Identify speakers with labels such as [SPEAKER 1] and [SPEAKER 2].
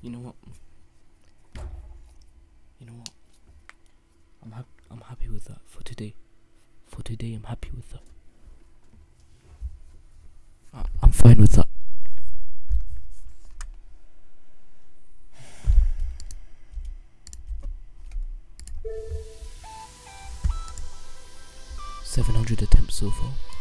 [SPEAKER 1] You know what? You know what? I'm happy with that for today. For today, I'm happy with that. I'm fine with that. $700 attempts so far.